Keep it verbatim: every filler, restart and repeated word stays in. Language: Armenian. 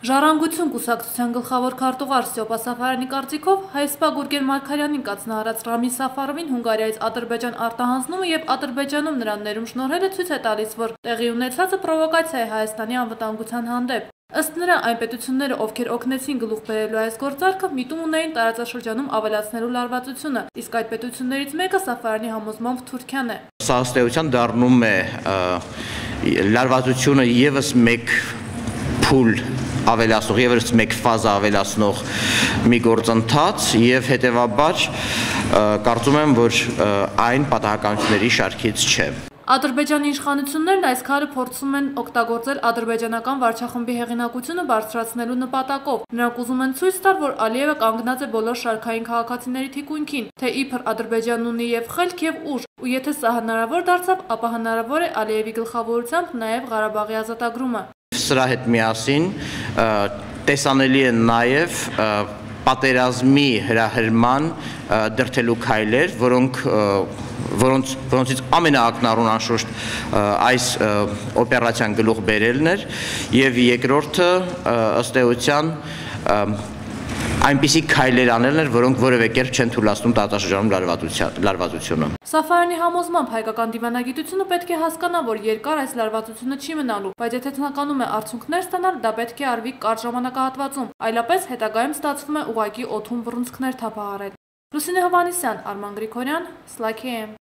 Ժառանգություն կուսակցության գլխավոր քարտուղար Ստյոպա Սաֆարյանի կարծիքով Հայեսպա Գուրգեն Մարգարյանին կազմահարած Ռամին Սաֆարովին Հունգարիայից Ադրբեջան արտահանձնումը եւ Ադրբեջանում նրան ներում շնորհելը ցույց է տալիս, որ տեղի ունեցածը պրովոկացիա է Հայաստանի անվտանգության հանդեպ։ Ըստ նրա, այն պետությունները, ովքեր օգնեցին գլուխ բերելու այս գործարքը, միտում ունեին տարածաշրջանում ավելացնելու լարվածությունը, իսկ այդ պետություններից մեկը Սաֆարյանի համոզմամբ Թուրքիան է։ Սա ըստ էության դառնում է լարվածությունը եւս մեկ փուլ ավելացնող, եւս մեկ ֆազա ավելացնող մի գործընթաց եւ հետեւաբար կարծում եմ, որ այն պատահականությունների շարքից չէ։ Ադրբեջանի իշխանություններն այս քարը փորձում են օգտագործել ադրբեջանական վարչախմբի հեղինակությունը բարձրացնելու նպատակով։ Նրանք ուզում են ցույց տալ, որ Ալիևը կանգնած է բոլոր շարքային քաղաքացիների թիկունքին, թե իբր Ադրբեջանն ունի եւ խելք եւ ուժ, ու եթե սա հնարավոր դարձավ, ապա հնարավոր է Ալիևի գլխավորությամբ նաեւ Ղարաբաղի ազատագրումը։ Սրա հետ միասին տեսանելի է նաեւ պատերազմի հրահրման դրդելու քայլեր, որոնք որոնց որոնցից ամենաակնառուն անշուշտ այս օպերացիան գլուխ բերելն էր եւ երկրորդը ըստ էության այնպիսի քայլեր անելն էր, որոնք որևէ կերպ չեն թույլատնում տարածաշրջանում լարվածությունը։ Սաֆարյանի համոզմամբ հայկական դիվանագիտությունը պետք է հասկանա, որ երկար այս լարվածությունը չի մնալու, բայց եթե ցանկանում է արդյունքներ ստանալ, դա պետք է արվի կարճ ժամանակահատվածում, այլապես հետագայում ստացվում է ուղղակի օդում բռունցքներ թափահարել։ Լուսինե Հովհաննիսյան, Արման Գրիգորյան, Սլաքի Էմ։